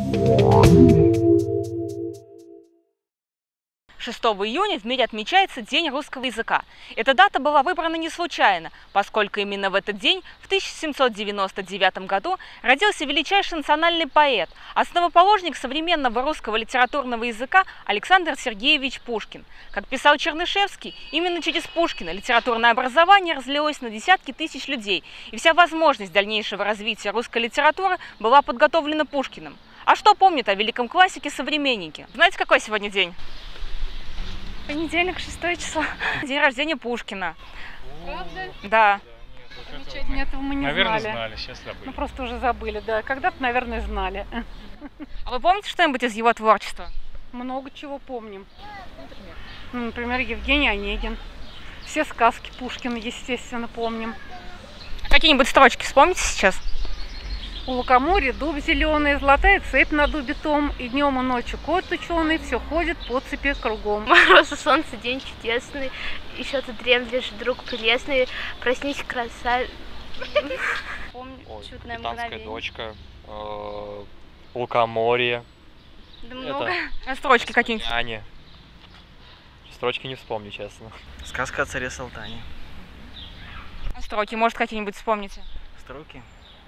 6 июня в мире отмечается День русского языка. Эта дата была выбрана не случайно, поскольку именно в этот день, в 1799 году, родился величайший национальный поэт, основоположник современного русского литературного языка Александр Сергеевич Пушкин. Как писал Чернышевский, именно через Пушкина литературное образование разлилось на десятки тысяч людей, и вся возможность дальнейшего развития русской литературы была подготовлена Пушкиным. А что помнят о великом классике современники? Знаете, какой сегодня день? Понедельник, 6 число. День рождения Пушкина. Правда? Да. Замечательно, этого мы не наверное, знали. сейчас забыли. Ну, просто уже забыли, да. Когда-то, наверное, знали. А вы помните что-нибудь из его творчества? Много чего помним. Например, Евгений Онегин. Все сказки Пушкина, естественно, помним. А какие-нибудь строчки вспомните сейчас? У лукоморья дуб зеленый, золотая цепь на дубе том, и днем и ночью кот ученый все ходит по цепи кругом. Мороз и солнце, день чудесный, еще ты дремлешь, друг прелестный, проснись, красавица. Помню, чудное Капитанская мгновение. дочка, лукоморье. Да много. А строчки какие-нибудь? Аня. Строчки не вспомню, честно. Сказка о царе Салтане. А строки, может, какие-нибудь вспомните? Строки.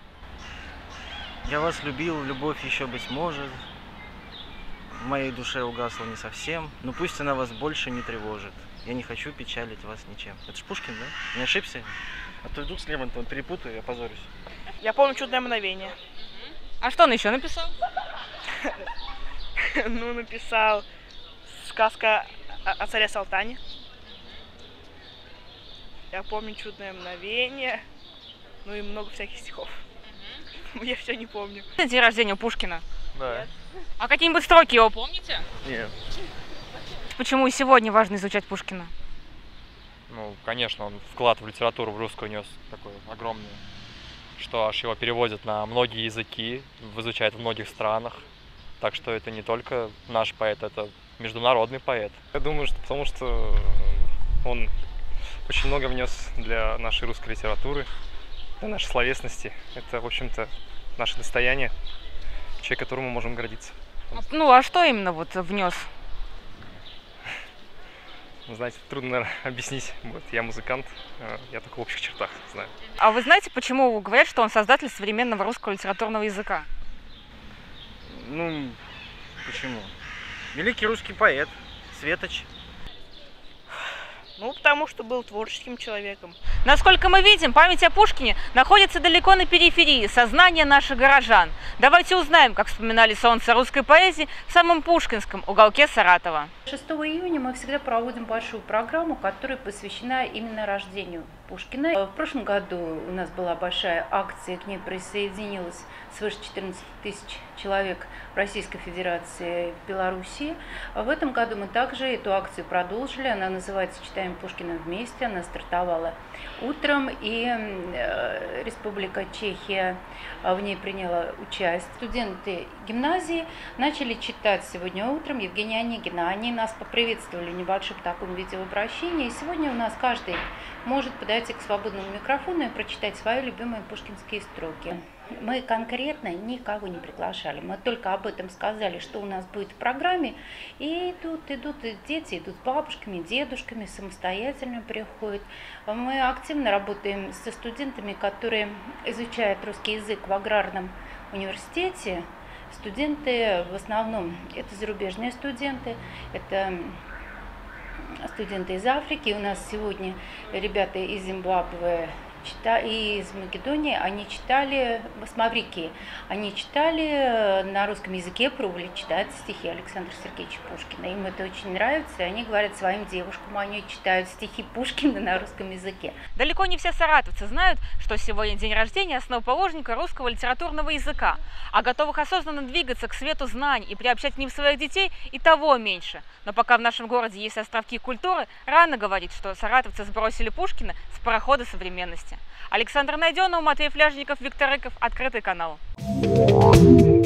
Я вас любил, любовь еще быть может. В моей душе угасла не совсем, но пусть она вас больше не тревожит. Я не хочу печалить вас ничем. Это ж Пушкин, да? Не ошибся? А то вдруг с Лермонтовым перепутаю, я позорюсь. Я помню «Чудное мгновение». А что он еще написал? Ну, написал сказка о царе Салтане. Я помню «Чудное мгновение». Ну и много всяких стихов. Я все не помню. Это день рождения у Пушкина. Да. А какие-нибудь строки его помните? Нет. Почему и сегодня важно изучать Пушкина? Ну, конечно, он вклад в литературу в русскую нес такой огромный, что аж его переводят на многие языки, изучают в многих странах. Так что это не только наш поэт, это международный поэт. Я думаю, что потому что он очень много внес для нашей русской литературы, для нашей словесности. Это, в общем-то, наше достояние, человек, которому мы можем гордиться. Ну, а что именно вот внес? Знаете, трудно, наверное, объяснить. Вот, я музыкант, я только в общих чертах знаю. А вы знаете, почему говорят, что он создатель современного русского литературного языка? Ну, почему? Великий русский поэт, светоч. Ну, потому что был творческим человеком. Насколько мы видим, память о Пушкине находится далеко на периферии сознания наших горожан. Давайте узнаем, как вспоминали солнце русской поэзии в самом пушкинском уголке Саратова. 6 июня мы всегда проводим большую программу, которая посвящена именно рождению Пушкина. В прошлом году у нас была большая акция, к ней присоединилось свыше 14 тысяч человек в Российской Федерации, в Белоруссии. В этом году мы также эту акцию продолжили. Она называется «Читаем Пушкина вместе». Она стартовала утром, и Республика Чехия в ней приняла участие. Студенты гимназии начали читать сегодня утром Евгения Онегина. Они нас поприветствовали небольшим таким видеообращением. И сегодня у нас каждый может подойти к свободному микрофону и прочитать свои любимые пушкинские строки. Мы конкретно никого не приглашали, мы только об этом сказали, что у нас будет в программе. И идут дети, идут с бабушками, дедушками, самостоятельно приходят. Мы активно работаем со студентами, которые изучают русский язык в аграрном университете. Студенты в основном это зарубежные студенты, это студенты из Африки. У нас сегодня ребята из Зимбабве и из Македонии, они читали, с Маврикии, они читали на русском языке, пробовали читать стихи Александра Сергеевича Пушкина. Им это очень нравится, и они говорят своим девушкам, они читают стихи Пушкина на русском языке. Далеко не все саратовцы знают, что сегодня день рождения основоположника русского литературного языка, а готовых осознанно двигаться к свету знаний и приобщать к ним своих детей и того меньше. Но пока в нашем городе есть островки культуры, рано говорить, что саратовцы сбросили Пушкина с парохода современности. Александр Найденов, Матвей Фляжников, Виктор Рыков, Открытый канал.